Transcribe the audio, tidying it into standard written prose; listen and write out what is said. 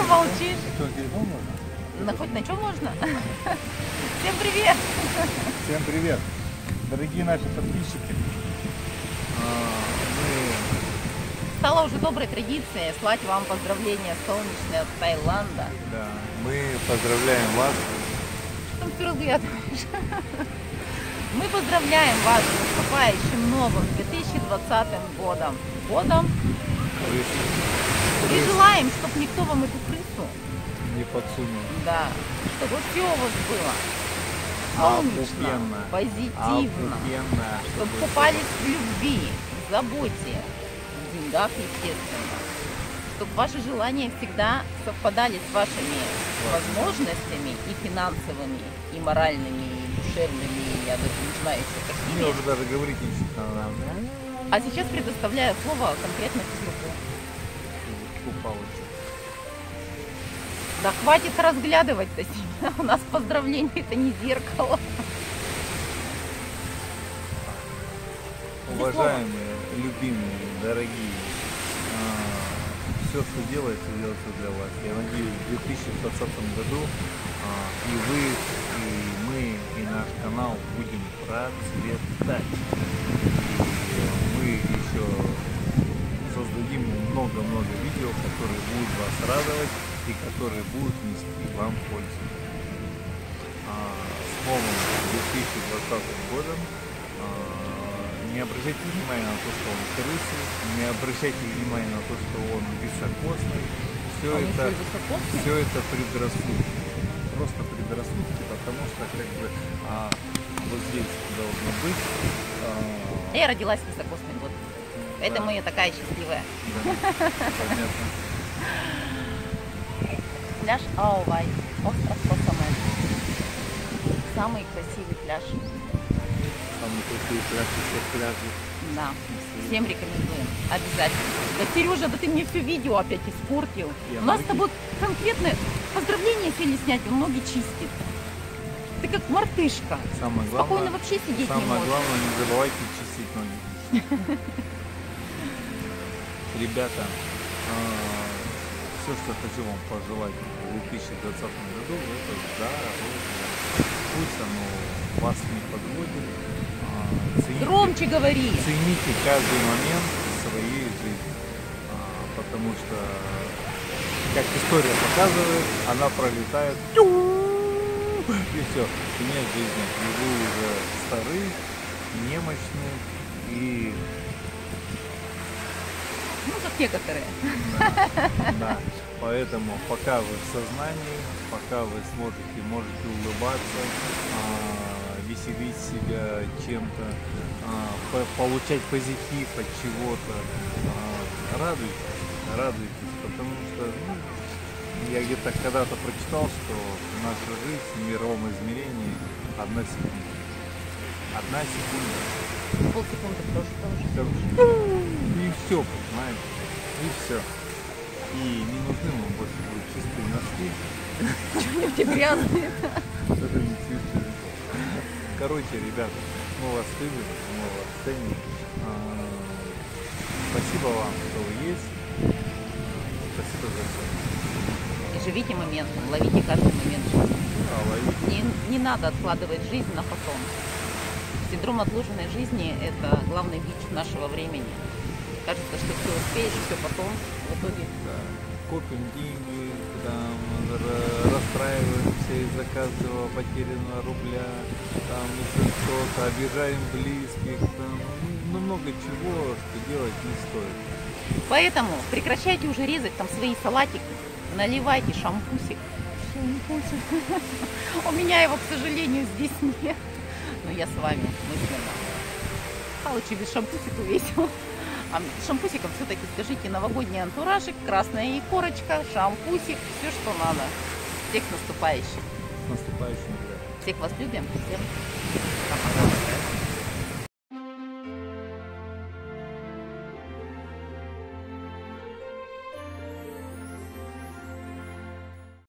молчишь? Что, телефон можно? Ну, хоть на чем можно? Всем привет! Всем привет, дорогие наши подписчики. Стало уже доброй традицией слать вам поздравления солнечные от Таиланда. Мы поздравляем вас. Что ты разглядываешь? Мы поздравляем вас с наступающим новым 2020 годом. И желаем, чтобы никто вам эту крысу Не подсунул. Да, чтобы все у вас было солнечно, Опупенно. позитивно, чтобы купались в любви, в заботе, в деньгах, естественно, чтобы ваши желания всегда совпадали с вашими возможностями и финансовыми, и моральными, и душевными, и я даже не знаю еще какими. Мне уже даже говорить ничего не надо. А сейчас предоставляю слово конкретно физруку. Да хватит разглядывать-то себя. У нас поздравление это не зеркало. Уважаемые, любимые, дорогие, все, что делается для вас. Я надеюсь, в 2020 году и вы, и мы, и наш канал будем процветать. И мы еще создадим много-много видео, которые будут вас радовать и которые будут нести вам пользу. С новым 2020 годом. Не обращайте внимания на то, что он крысы, не обращайте внимания на то, что он високосный. Все это предрассудки. Просто предрассудки, потому что как бы вот здесь должно быть. Я родилась в високосный год. Поэтому я такая счастливая. Да, понятно. Пляж Аувай, остров Косомен. Самый красивый пляж. Самый красивый пляж из всех пляжей. Да, всем рекомендуем, обязательно. Да, Сережа, да ты мне все видео опять испортил. У нас с тобой конкретно поздравления сели снять, он ноги чистит. Ты как мартышка. Самое главное, спокойно вообще сидеть не можешь. Самое главное, не забывайте чистить ноги. Ребята, все, что хочу вам пожелать в 2020 году, это здоровье. Пусть оно вас не подводит. Громче говори! Цените каждый момент своей жизни. Потому что, как история показывает, она пролетает. И все. И нет жизни. И вы уже стары, немощные и... Ну, как некоторые. Да. Поэтому пока вы в сознании, пока вы смотрите, можете улыбаться, веселить себя чем-то, получать позитив от чего-то, радуйтесь, потому что я где-то когда-то прочитал, что наша жизнь в мировом измерении 1 секунда. 1 секунда. Полсекунды тоже. И все, понимаете? И все. И не нужны вам больше будут чистые носки. Что-нибудь грязные. Даже не чистые. Короче, ребята, мы вас любим, мы вас ценим. Спасибо вам, что вы есть. Спасибо за все. И живите моментом, ловите каждый момент жизни. Да, ловите. Не надо откладывать жизнь на потом. Синдром отложенной жизни – это главный бич нашего времени. Кажется, что все успеешь, все потом, в итоге. Да. Копим деньги, там, расстраиваемся из-за каждого потерянного рубля, там, из-за что-то, обижаем близких, там, много чего, что делать не стоит. Поэтому прекращайте уже резать там свои салатики, наливайте шампусик. У меня его, к сожалению, здесь нет. Но я с вами мысленно. А лучше без шампусика весело. А шампусиком все-таки скажите новогодний антуражик, красная икорочка, шампусик, все, что надо. Всех наступающих. С наступающим, ребят. Всех вас любим. Всем пока.